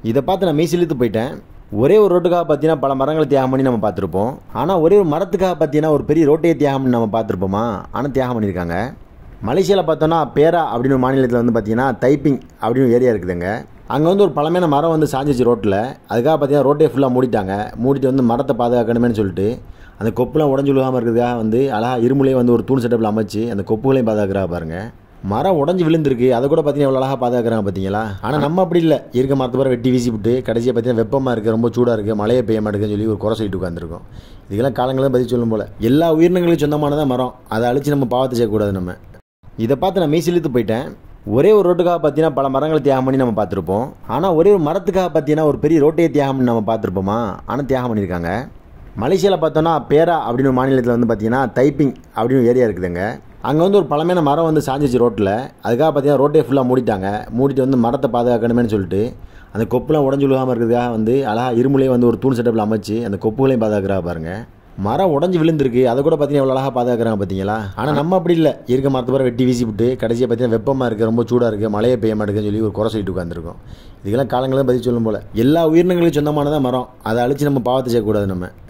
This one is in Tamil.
இதை பார்த்து நான் மெய்சிலித்து போயிட்டேன். ஒரே ஒரு ரோட்டுக்காக பார்த்தீங்கன்னா பல மரங்களை தியாகம் பண்ணி நம்ம பார்த்துருப்போம். ஆனால் ஒரே ஒரு மரத்துக்காக பார்த்தீங்கன்னா ஒரு பெரிய ரோட்டையே தியாகம் பண்ணி நம்ம பார்த்துருப்போமா? ஆனால் தியாகம் பண்ணியிருக்காங்க. மலேசியாவில் பார்த்தோன்னா பேரா அப்படின்னு ஒரு மாநிலத்தில் வந்து பார்த்தீங்கன்னா தைப்பிங் அப்படின்னு ஒரு ஏரியா இருக்குதுங்க. அங்கே வந்து ஒரு பழமையான மரம் வந்து சாஞ்சிச்சு ரோட்டில். அதுக்காக பார்த்தீங்கன்னா ரோட்டே ஃபுல்லாக மூடிட்டு வந்து மரத்தை பாதுகாக்கணுமேனு சொல்லிட்டு அந்த கொப்புலாம் உடஞ்சி விழுகாமல் இருக்கிறதுக்காக வந்து அழகாக இருமுலையே வந்து ஒரு தூண் செட்டப்பில் அமைச்சு அந்த கொப்புகளையும் பாதுகாக்கிறா பாருங்கள். மரம் உடஞ்சி விழுந்திருக்கு, அதை கூட பார்த்தீங்கன்னா எவ்வளோ அழகாக பாதுகாக்கிறாங்க பார்த்தீங்களா? ஆனால் நம்ம அப்படி இல்லை. இருக்க மரத்தை பூரா வெட்டி வீசி விட்டு கடைசியாக பார்த்தீங்கன்னா வெப்பமாக இருக்குது, ரொம்ப சூடாக இருக்குது, மழையே பெய்ய மாட்டேங்குன்னு சொல்லி ஒரு குறை சொல்லிட்டு உட்காந்துருக்கோம். இதுக்கெல்லாம் காலங்களும் பதில் சொல்லும் போல். எல்லா உயிரினங்களும் சொந்தமானதான் மரம், அதை அழிச்சு நம்ம பாவத்தை செய்யக்கூடாது. நம்ம இதை பார்த்து நான் மெய்சிலித்து போயிட்டேன். ஒரே ஒரு ரோட்டுக்காக பார்த்தீங்கன்னா பல மரங்களை தியாகம் பண்ணி நம்ம பார்த்துருப்போம். ஆனால் ஒரே ஒரு மரத்துக்காக பார்த்தீங்கன்னா ஒரு பெரிய ரோட்டையே தியாகம் பண்ணி நம்ம பார்த்துருப்போமா? ஆனால் தியாகம் பண்ணியிருக்காங்க. மலேசியாவில் பார்த்தோன்னா பேரா அப்படின்னு ஒரு மாநிலத்தில் வந்து பார்த்தீங்கன்னா தைப்பிங் அப்படின்னு ஒரு ஏரியா இருக்குதுங்க. அங்கே வந்து ஒரு பழமையான மரம் வந்து சாஞ்சிச்சு ரோட்டில். அதுக்காக பார்த்தீங்கன்னா ரோட்டே ஃபுல்லாக மூடிட்டு வந்து மரத்தை பாதுகாக்கணுமேனு சொல்லிட்டு அந்த கொப்புலாம் உடஞ்சி விழுகாமல் இருக்கிறதுக்காக வந்து அழகாக இருமுலையே வந்து ஒரு தூண் செட்டப்பில் அமைச்சு அந்த கொப்புகளையும் பாதுகாக்கிறா பாருங்கள். மரம் உடஞ்சி விழுந்திருக்கு, அதை கூட பார்த்தீங்கன்னா எவ்வளோ அழகாக பாதுகாக்கிறாங்க பார்த்தீங்களா? ஆனால் நம்ம அப்படி இல்லை. இருக்க மரத்தை பூரா வெட்டி வீசி விட்டு கடைசியாக பார்த்தீங்கன்னா வெப்பமாக இருக்குது, ரொம்ப சூடாக இருக்குது, மழையே பெய்ய மாட்டேங்குன்னு சொல்லி ஒரு குறை சொல்லிட்டு உட்காந்துருக்கோம். இதுக்கெல்லாம் காலங்களும் பதில் சொல்லும் போல். எல்லா உயிரினங்களும் சொந்தமானதான் மரம், அதை அழிச்சு நம்ம பாவத்தை செய்யக்கூடாது. நம்ம